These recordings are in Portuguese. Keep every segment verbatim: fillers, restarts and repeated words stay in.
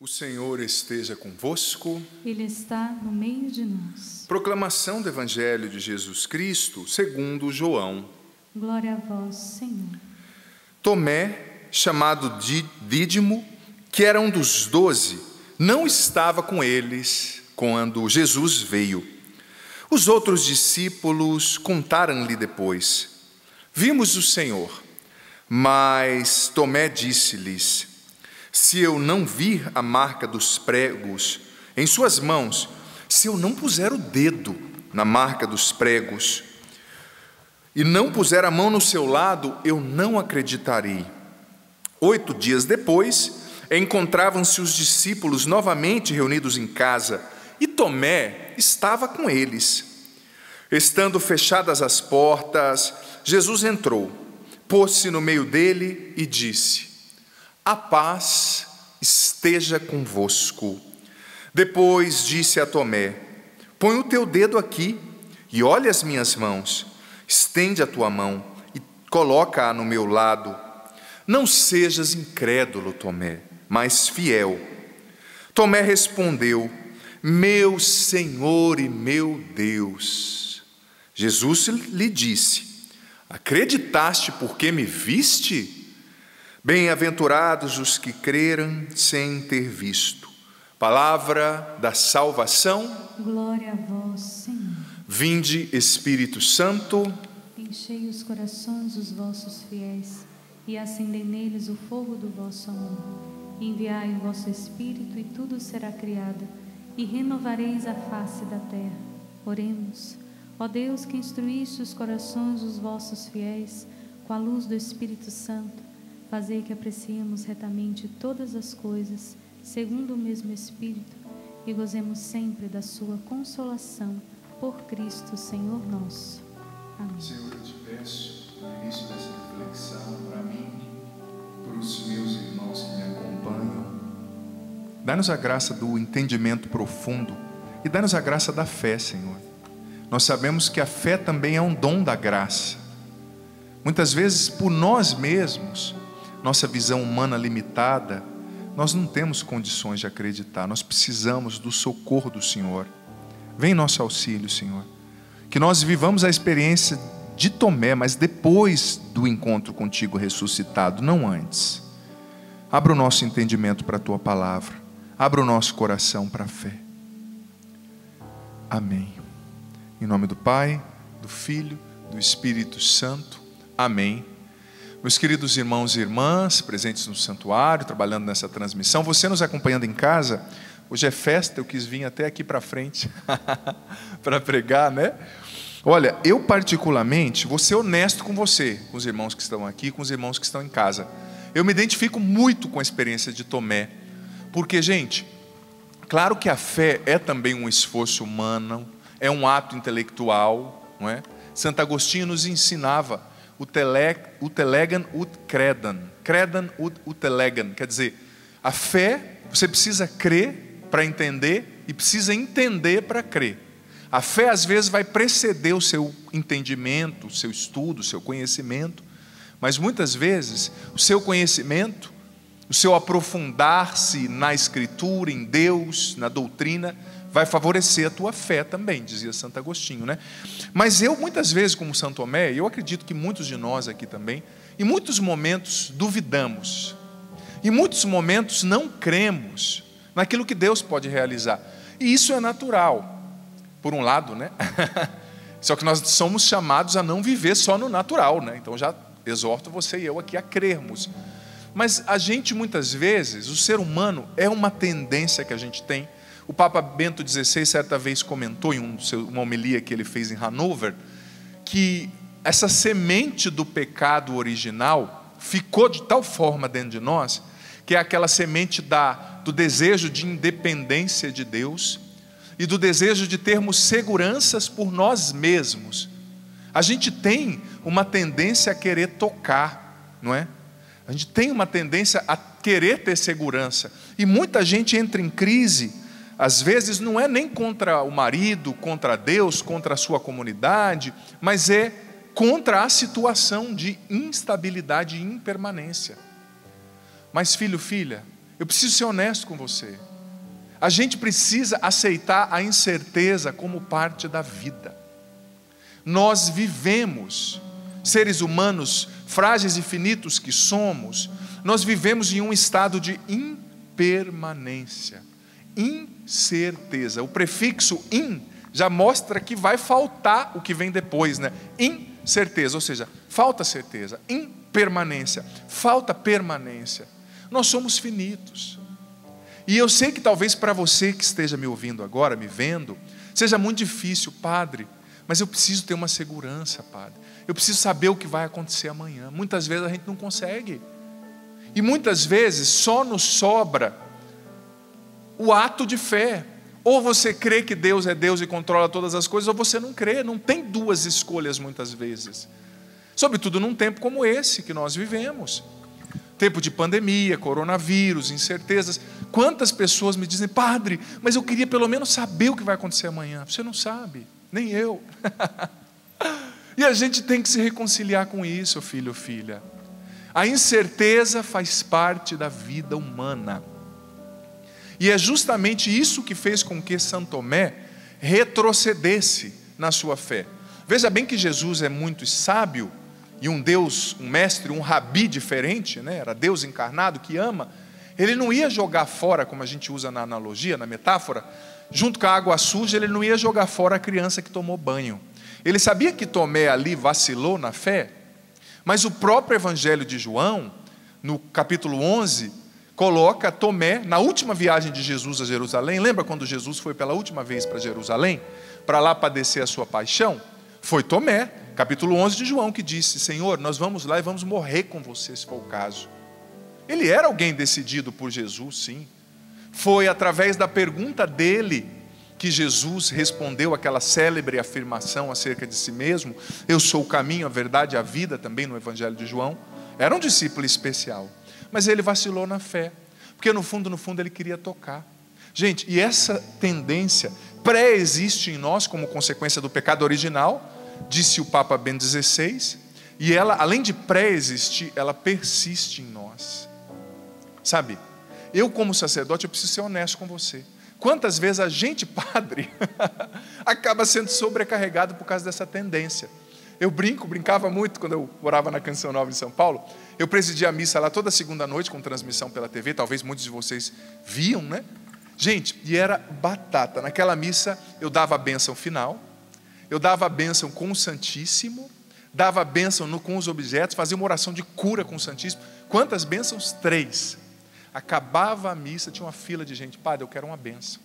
O Senhor esteja convosco. Ele está no meio de nós. Proclamação do Evangelho de Jesus Cristo, segundo João. Glória a vós, Senhor. Tomé, chamado Dídimo, que era um dos doze, não estava com eles quando Jesus veio. Os outros discípulos contaram-lhe depois: vimos o Senhor. Mas Tomé disse-lhes: se eu não vir a marca dos pregos em suas mãos, se eu não puser o dedo na marca dos pregos e não puser a mão no seu lado, eu não acreditarei. Oito dias depois, encontravam-se os discípulos novamente reunidos em casa, e Tomé estava com eles. Estando fechadas as portas, Jesus entrou, pôs-se no meio dele e disse: a paz esteja convosco. Depois disse a Tomé: põe o teu dedo aqui e olha as minhas mãos. Estende a tua mão e coloca-a no meu lado. Não sejas incrédulo, Tomé, mas fiel. Tomé respondeu: meu Senhor e meu Deus. Jesus lhe disse: acreditaste porque me viste? Bem-aventurados os que creram sem ter visto. Palavra da salvação. Glória a vós, Senhor. Vinde, Espírito Santo. Enchei os corações dos vossos fiéis e acendei neles o fogo do vosso amor. Enviai o vosso Espírito e tudo será criado, e renovareis a face da terra. Oremos. Ó Deus, que instruíste os corações dos vossos fiéis com a luz do Espírito Santo, fazei que apreciemos retamente todas as coisas, segundo o mesmo Espírito, e gozemos sempre da sua consolação, por Cristo, Senhor nosso. Amém. Senhor, eu te peço, no início dessa reflexão, para mim, para os meus irmãos que me acompanham, dá-nos a graça do entendimento profundo e dá-nos a graça da fé, Senhor. Nós sabemos que a fé também é um dom da graça. Muitas vezes, por nós mesmos, nossa visão humana limitada, nós não temos condições de acreditar. Nós precisamos do socorro do Senhor. Vem em nosso auxílio, Senhor. Que nós vivamos a experiência de Tomé, mas depois do encontro contigo ressuscitado, não antes. Abra o nosso entendimento para a tua palavra. Abra o nosso coração para a fé. Amém. Em nome do Pai, do Filho, do Espírito Santo. Amém. Meus queridos irmãos e irmãs, presentes no santuário, trabalhando nessa transmissão, você nos acompanhando em casa, hoje é festa, eu quis vir até aqui para frente para pregar, né? Olha, eu particularmente vou ser honesto com você, com os irmãos que estão aqui, com os irmãos que estão em casa. Eu me identifico muito com a experiência de Tomé, porque, gente, claro que a fé é também um esforço humano, é um ato intelectual, não é? Santo Agostinho nos ensinava o telegan ut credam, credam ut utelegan, quer dizer, a fé, você precisa crer para entender e precisa entender para crer. A fé às vezes vai preceder o seu entendimento, o seu estudo, o seu conhecimento, mas muitas vezes o seu conhecimento, o seu aprofundar-se na Escritura, em Deus, na doutrina, vai favorecer a tua fé também, dizia Santo Agostinho, né? Mas eu, muitas vezes, como Santo Tomé, eu acredito que muitos de nós aqui também, em muitos momentos duvidamos, em muitos momentos não cremos naquilo que Deus pode realizar, e isso é natural, por um lado, né? Só que nós somos chamados a não viver só no natural, né? Então já exorto você e eu aqui a crermos. Mas a gente, muitas vezes, o ser humano é uma tendência que a gente tem. O Papa Bento dezesseis, certa vez, comentou em um seu, uma homilia que ele fez em Hanover, que essa semente do pecado original ficou de tal forma dentro de nós, que é aquela semente da, do desejo de independência de Deus e do desejo de termos seguranças por nós mesmos. A gente tem uma tendência a querer tocar, não é? A gente tem uma tendência a querer ter segurança. E muita gente entra em crise, às vezes não é nem contra o marido, contra Deus, contra a sua comunidade, mas é contra a situação de instabilidade e impermanência. Mas filho, filha, Eu preciso ser honesto com você. A gente precisa aceitar a incerteza como parte da vida. Nós vivemos, seres humanos frágeis e finitos que somos, nós vivemos em um estado de impermanência, incerteza. O prefixo in já mostra que vai faltar o que vem depois, né? Incerteza, ou seja, falta certeza, impermanência, falta permanência. Nós somos finitos. E eu sei que talvez para você que esteja me ouvindo agora, me vendo, seja muito difícil, padre, mas eu preciso ter uma segurança, padre. Eu preciso saber o que vai acontecer amanhã. Muitas vezes a gente não consegue. E muitas vezes só nos sobra o ato de fé. Ou você crê que Deus é Deus e controla todas as coisas, ou você não crê. Não tem duas escolhas muitas vezes. Sobretudo num tempo como esse que nós vivemos. Tempo de pandemia, coronavírus, incertezas. Quantas pessoas me dizem, padre, mas eu queria pelo menos saber o que vai acontecer amanhã. Você não sabe, nem eu. E a gente tem que se reconciliar com isso, filho ou filha. A incerteza faz parte da vida humana. E é justamente isso que fez com que São Tomé retrocedesse na sua fé. Veja bem que Jesus é muito sábio, e um Deus, um mestre, um rabi diferente, né? Era Deus encarnado que ama. Ele não ia jogar fora, como a gente usa na analogia, na metáfora, junto com a água suja, ele não ia jogar fora a criança que tomou banho. Ele sabia que Tomé ali vacilou na fé, mas o próprio Evangelho de João, no capítulo onze, coloca Tomé, na última viagem de Jesus a Jerusalém. Lembra quando Jesus foi pela última vez para Jerusalém, para lá padecer a sua paixão? Foi Tomé, capítulo onze de João, que disse, Senhor, nós vamos lá e vamos morrer com você, se for o caso. Ele era alguém decidido por Jesus, sim. Foi através da pergunta dele que Jesus respondeu aquela célebre afirmação acerca de si mesmo. Eu sou o caminho, a verdade e a vida, também no Evangelho de João. Era um discípulo especial. Mas ele vacilou na fé, porque no fundo, no fundo ele queria tocar. Gente, e essa tendência pré-existe em nós como consequência do pecado original, disse o Papa Bento dezesseis, e ela, além de pré-existir, ela persiste em nós. Sabe, eu como sacerdote, eu preciso ser honesto com você. Quantas vezes a gente, padre, acaba sendo sobrecarregado por causa dessa tendência. Eu brinco, brincava muito quando eu morava na Canção Nova em São Paulo. Eu presidia a missa lá toda segunda noite com transmissão pela T V, talvez muitos de vocês viam, né? Gente, e era batata. Naquela missa eu dava a bênção final, eu dava a bênção com o Santíssimo, dava a bênção no, com os objetos, fazia uma oração de cura com o Santíssimo. Quantas bênçãos? Três. Acabava a missa, tinha uma fila de gente. Padre, eu quero uma bênção.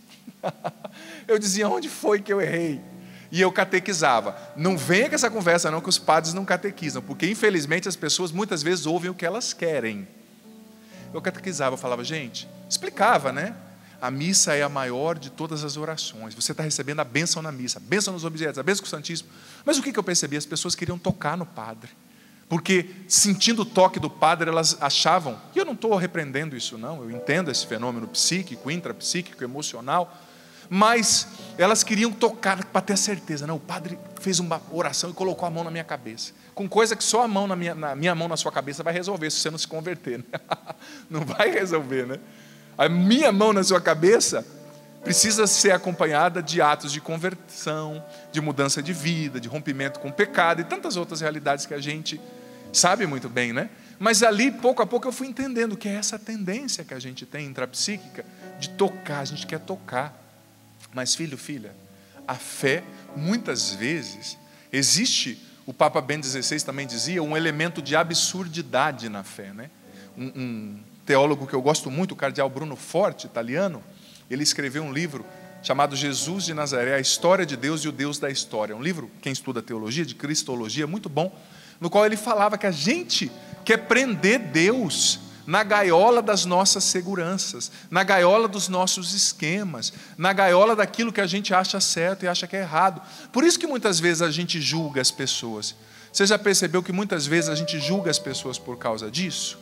Eu dizia, onde foi que eu errei? E eu catequizava. Não venha com essa conversa não, que os padres não catequizam, porque infelizmente as pessoas muitas vezes ouvem o que elas querem. Eu catequizava, eu falava, gente, explicava, né? A missa é a maior de todas as orações. Você está recebendo a bênção na missa, a bênção nos objetos, a bênção com o Santíssimo. Mas o que eu percebi? As pessoas queriam tocar no padre. Porque sentindo o toque do padre, elas achavam, e eu não estou repreendendo isso não, eu entendo esse fenômeno psíquico, intrapsíquico, emocional, mas elas queriam tocar para ter a certeza. Não, o padre fez uma oração e colocou a mão na minha cabeça, com coisa que só a mão na minha, na minha mão na sua cabeça vai resolver, se você não se converter, né? Não vai resolver, né? A minha mão na sua cabeça precisa ser acompanhada de atos de conversão, de mudança de vida, de rompimento com o pecado e tantas outras realidades que a gente sabe muito bem, né? Mas ali, pouco a pouco, eu fui entendendo que é essa tendência que a gente tem intrapsíquica de tocar, a gente quer tocar. Mas filho, filha, a fé, muitas vezes, existe, o Papa Bento dezesseis também dizia, um elemento de absurdidade na fé, né? Um, um teólogo que eu gosto muito, o cardeal Bruno Forte, italiano, ele escreveu um livro chamado Jesus de Nazaré, a história de Deus e o Deus da história. Um livro, quem estuda teologia, de cristologia, muito bom, no qual ele falava que a gente quer prender Deus na gaiola das nossas seguranças, na gaiola dos nossos esquemas, na gaiola daquilo que a gente acha certo e acha que é errado. Por isso que muitas vezes a gente julga as pessoas. Você já percebeu que muitas vezes a gente julga as pessoas por causa disso?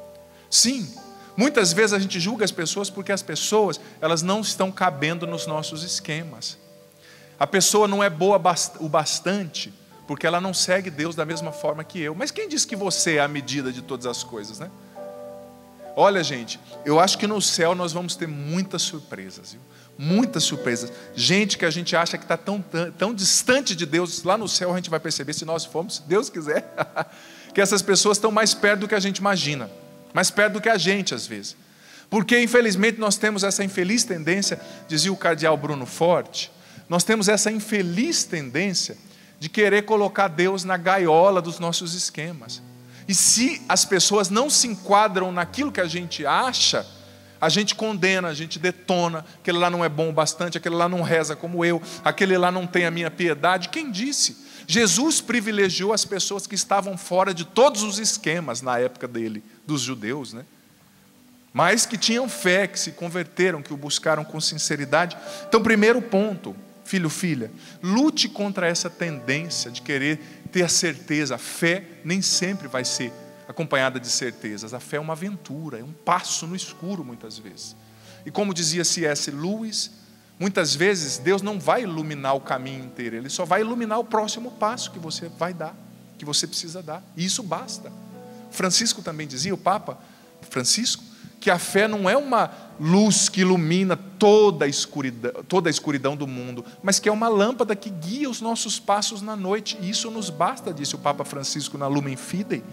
Sim, muitas vezes a gente julga as pessoas porque as pessoas, elas não estão cabendo nos nossos esquemas. A pessoa não é boa o bastante porque ela não segue Deus da mesma forma que eu. Mas quem diz que você é a medida de todas as coisas, né? Olha, gente, eu acho que no céu nós vamos ter muitas surpresas, viu? Muitas surpresas. Gente que a gente acha que está tão, tão, tão distante de Deus, lá no céu a gente vai perceber, se nós formos, se Deus quiser, que essas pessoas estão mais perto do que a gente imagina, mais perto do que a gente às vezes. Porque infelizmente nós temos essa infeliz tendência, dizia o cardeal Bruno Forte, nós temos essa infeliz tendência de querer colocar Deus na gaiola dos nossos esquemas. E se as pessoas não se enquadram naquilo que a gente acha, a gente condena, a gente detona, aquele lá não é bom o bastante, aquele lá não reza como eu, aquele lá não tem a minha piedade. Quem disse? Jesus privilegiou as pessoas que estavam fora de todos os esquemas na época dele, dos judeus, né? Mas que tinham fé, que se converteram, que o buscaram com sinceridade. Então, primeiro ponto, filho, filha, lute contra essa tendência de querer ter a certeza. A fé nem sempre vai ser acompanhada de certezas. A fé é uma aventura, é um passo no escuro muitas vezes. E como dizia C S Lewis, muitas vezes Deus não vai iluminar o caminho inteiro, Ele só vai iluminar o próximo passo que você vai dar, que você precisa dar. E isso basta. Francisco também dizia, o Papa Francisco, que a fé não é uma luz que ilumina toda a escuridão, toda a escuridão do mundo, mas que é uma lâmpada que guia os nossos passos na noite, e isso nos basta, disse o Papa Francisco na Lumen Fidei.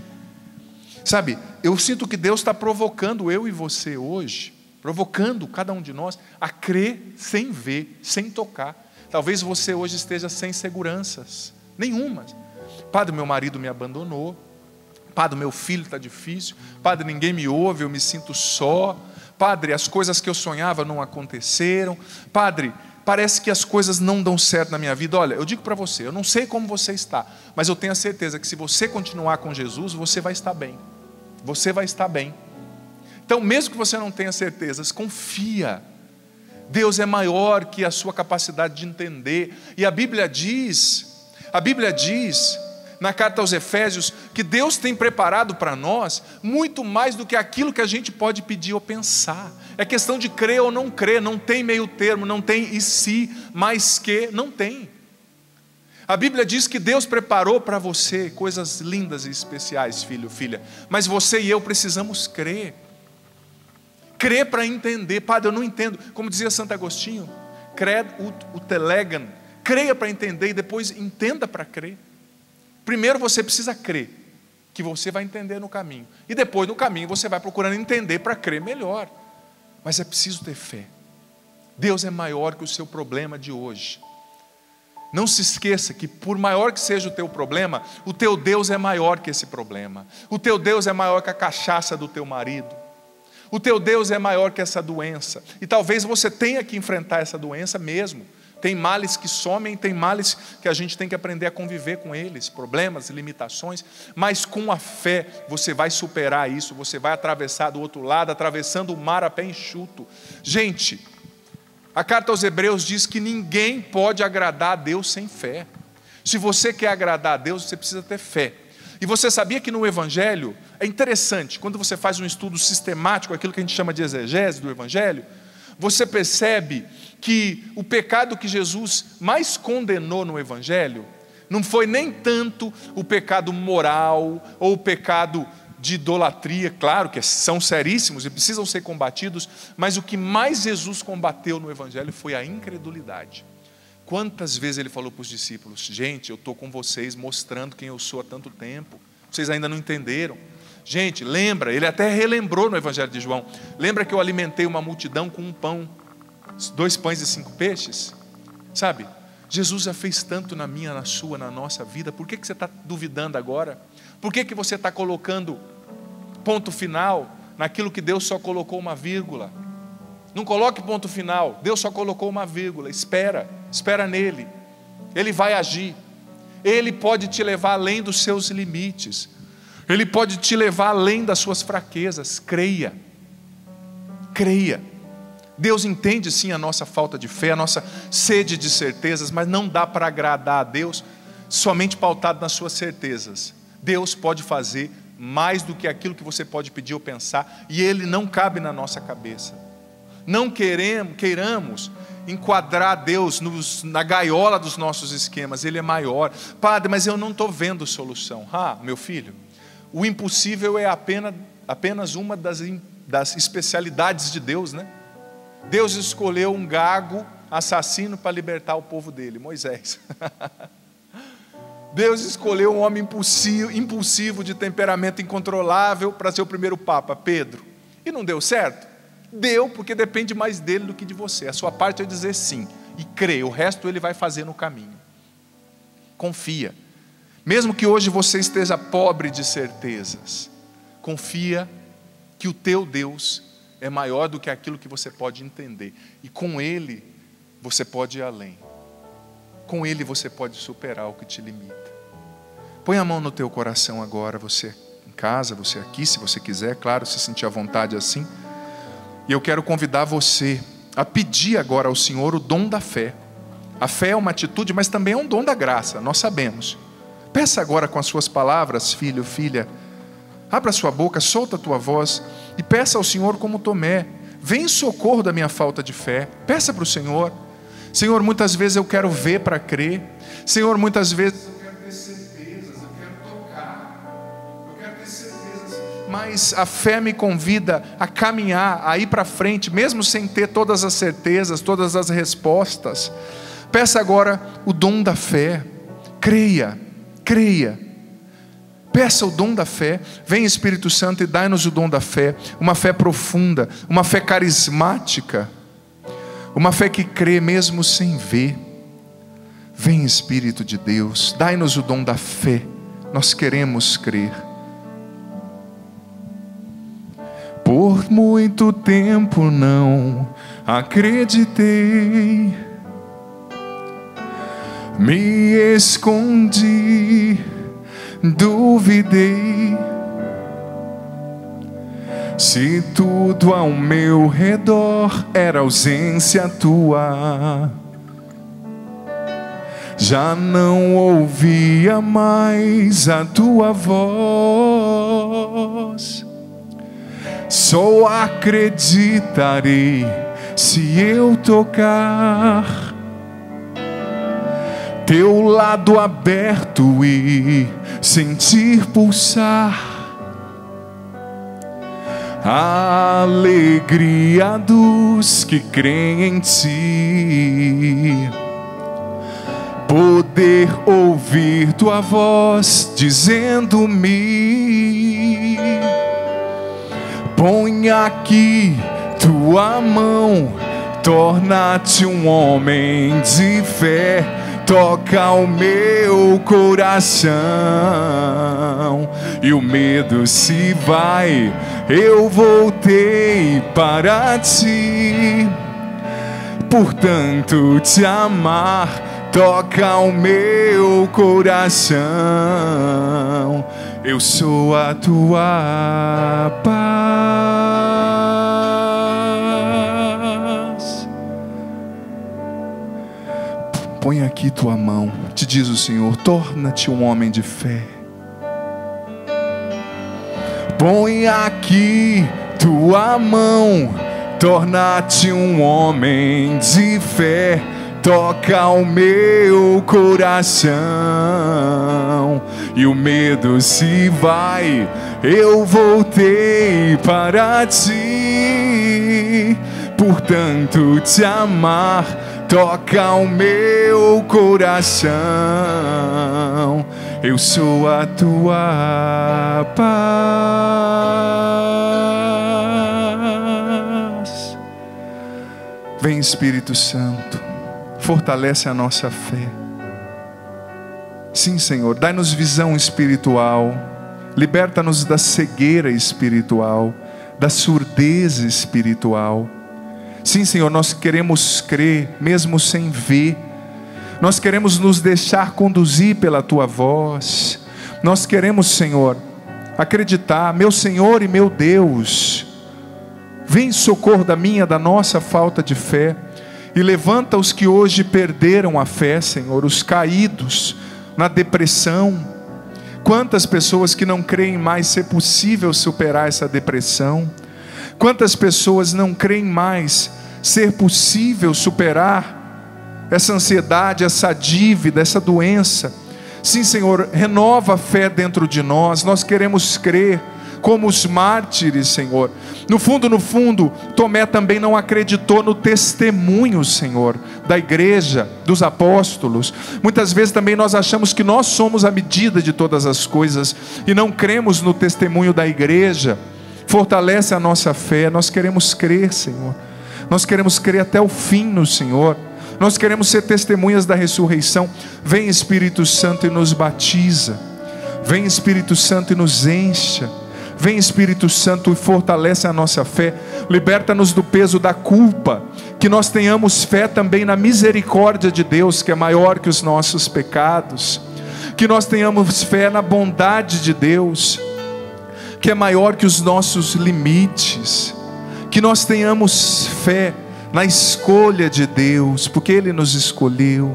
Sabe, eu sinto que Deus está provocando eu e você hoje, provocando cada um de nós a crer sem ver, sem tocar. Talvez você hoje esteja sem seguranças nenhuma. Padre, meu marido me abandonou. Padre, meu filho está difícil. Padre, ninguém me ouve, eu me sinto só. Padre, as coisas que eu sonhava não aconteceram. Padre, parece que as coisas não dão certo na minha vida. Olha, eu digo para você, eu não sei como você está, mas eu tenho a certeza que se você continuar com Jesus, você vai estar bem. Você vai estar bem. Então, mesmo que você não tenha certezas, confia. Deus é maior que a sua capacidade de entender. E a Bíblia diz, a Bíblia diz... na carta aos Efésios, que Deus tem preparado para nós muito mais do que aquilo que a gente pode pedir ou pensar. É questão de crer ou não crer, não tem meio termo, não tem e se, mais que, não tem. A Bíblia diz que Deus preparou para você coisas lindas e especiais, filho, filha, mas você e eu precisamos crer. Crer para entender. Padre, eu não entendo, como dizia Santo Agostinho, cred ut ut legam, creia para entender e depois entenda para crer. Primeiro você precisa crer, que você vai entender no caminho. E depois no caminho você vai procurando entender para crer melhor. Mas é preciso ter fé. Deus é maior que o seu problema de hoje. Não se esqueça que por maior que seja o teu problema, o teu Deus é maior que esse problema. O teu Deus é maior que a cachaça do teu marido. O teu Deus é maior que essa doença. E talvez você tenha que enfrentar essa doença mesmo. Tem males que somem, tem males que a gente tem que aprender a conviver com eles, problemas, limitações, mas com a fé você vai superar isso, você vai atravessar do outro lado, atravessando o mar a pé enxuto. Gente, a carta aos Hebreus diz que ninguém pode agradar a Deus sem fé. Se você quer agradar a Deus, você precisa ter fé. E você sabia que no Evangelho, é interessante, quando você faz um estudo sistemático, aquilo que a gente chama de exegese do Evangelho, você percebe que o pecado que Jesus mais condenou no Evangelho não foi nem tanto o pecado moral ou o pecado de idolatria, claro que são seríssimos e precisam ser combatidos, mas o que mais Jesus combateu no Evangelho foi a incredulidade. Quantas vezes ele falou para os discípulos, gente, eu estou com vocês mostrando quem eu sou há tanto tempo, vocês ainda não entenderam. Gente, lembra, ele até relembrou no Evangelho de João, lembra que eu alimentei uma multidão com um pão, dois pães e cinco peixes? Sabe, Jesus já fez tanto na minha, na sua, na nossa vida, por que, que você está duvidando agora? Por que, que você está colocando ponto final naquilo que Deus só colocou uma vírgula? Não coloque ponto final, Deus só colocou uma vírgula, espera, espera nele, Ele vai agir, Ele pode te levar além dos seus limites, Ele pode te levar além das suas fraquezas, creia, creia. Deus entende sim a nossa falta de fé, a nossa sede de certezas, mas não dá para agradar a Deus somente pautado nas suas certezas. Deus pode fazer mais do que aquilo que você pode pedir ou pensar, e Ele não cabe na nossa cabeça. Não queremos, queiramos enquadrar Deus nos, na gaiola dos nossos esquemas, Ele é maior. Padre, mas eu não estou vendo solução. Ah, meu filho, o impossível é apenas, apenas uma das das especialidades de Deus, né? Deus escolheu um gago assassino para libertar o povo dele, Moisés. Deus escolheu um homem impulsivo, impulsivo de temperamento incontrolável para ser o primeiro papa, Pedro. E não deu certo? Deu, porque depende mais dele do que de você. A sua parte é dizer sim e crer, o resto ele vai fazer no caminho. Confia. Mesmo que hoje você esteja pobre de certezas, confia que o teu Deus é maior do que aquilo que você pode entender. E com Ele você pode ir além. Com Ele você pode superar o que te limita. Põe a mão no teu coração agora, você em casa, você aqui, se você quiser, claro, se sentir à vontade assim. E eu quero convidar você a pedir agora ao Senhor o dom da fé. A fé é uma atitude, mas também é um dom da graça, nós sabemos. Peça agora com as suas palavras, filho, filha. Abra sua boca, solta a tua voz e peça ao Senhor como Tomé. Vem em socorro da minha falta de fé. Peça para o Senhor. Senhor, muitas vezes eu quero ver para crer. Senhor, muitas vezes eu quero ter certezas, eu quero tocar, eu quero ter certezas. Mas a fé me convida a caminhar, a ir para frente, mesmo sem ter todas as certezas, todas as respostas. Peça agora o dom da fé. Creia, creia. Peça o dom da fé. Vem Espírito Santo e dai-nos o dom da fé. Uma fé profunda, uma fé carismática, uma fé que crê mesmo sem ver. Vem Espírito de Deus, dai-nos o dom da fé. Nós queremos crer. Por muito tempo não acreditei, me escondi, duvidei. Se tudo ao meu redor era ausência tua, já não ouvia mais a tua voz. Só acreditarei se eu tocar teu lado aberto e sentir pulsar a alegria dos que creem em ti. Poder ouvir tua voz dizendo-me: põe aqui tua mão, torna-te um homem de fé. Toca o meu coração e o medo se vai. Eu voltei para ti, portanto te amar. Toca o meu coração, eu sou a tua paz. Põe aqui tua mão, te diz o Senhor, torna-te um homem de fé. Põe aqui tua mão, torna-te um homem de fé. Toca o meu coração e o medo se vai. Eu voltei para ti, portanto te amar. Toca o meu coração, eu sou a tua paz. Vem Espírito Santo, fortalece a nossa fé. Sim, Senhor, dai-nos visão espiritual, liberta-nos da cegueira espiritual, da surdez espiritual. Sim, Senhor, nós queremos crer mesmo sem ver. Nós queremos nos deixar conduzir pela tua voz. Nós queremos, Senhor, acreditar, meu Senhor e meu Deus, vem em socorro da minha, da nossa falta de fé. E levanta os que hoje perderam a fé, Senhor, os caídos na depressão. Quantas pessoas que não creem mais ser possível superar essa depressão. Quantas pessoas não creem mais ser possível superar essa ansiedade, essa dívida, essa doença. Sim, Senhor, renova a fé dentro de nós. Nós queremos crer, como os mártires, Senhor. No fundo, no fundo, Tomé também não acreditou no testemunho, Senhor, da igreja, dos apóstolos. Muitas vezes também nós achamos que nós somos a medida de todas as coisas e não cremos no testemunho da igreja. Fortalece a nossa fé. Nós queremos crer, Senhor. Nós queremos crer até o fim no Senhor. Nós queremos ser testemunhas da ressurreição. Vem Espírito Santo e nos batiza. Vem Espírito Santo e nos encha. Vem Espírito Santo e fortalece a nossa fé. Liberta-nos do peso da culpa. Que nós tenhamos fé também na misericórdia de Deus, que é maior que os nossos pecados. Que nós tenhamos fé na bondade de Deus, que é maior que os nossos limites. Que nós tenhamos fé na escolha de Deus, porque Ele nos escolheu.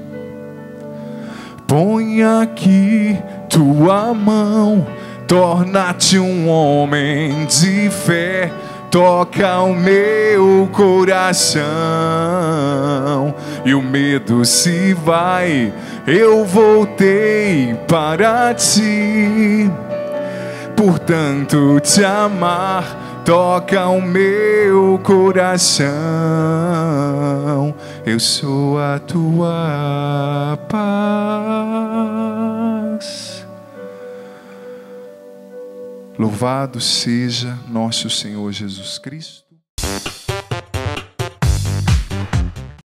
Põe aqui tua mão, torna-te um homem de fé. Toca o meu coração e o medo se vai. Eu voltei para ti, portanto te amar. Toca o meu coração, eu sou a tua paz. Louvado seja nosso Senhor Jesus Cristo.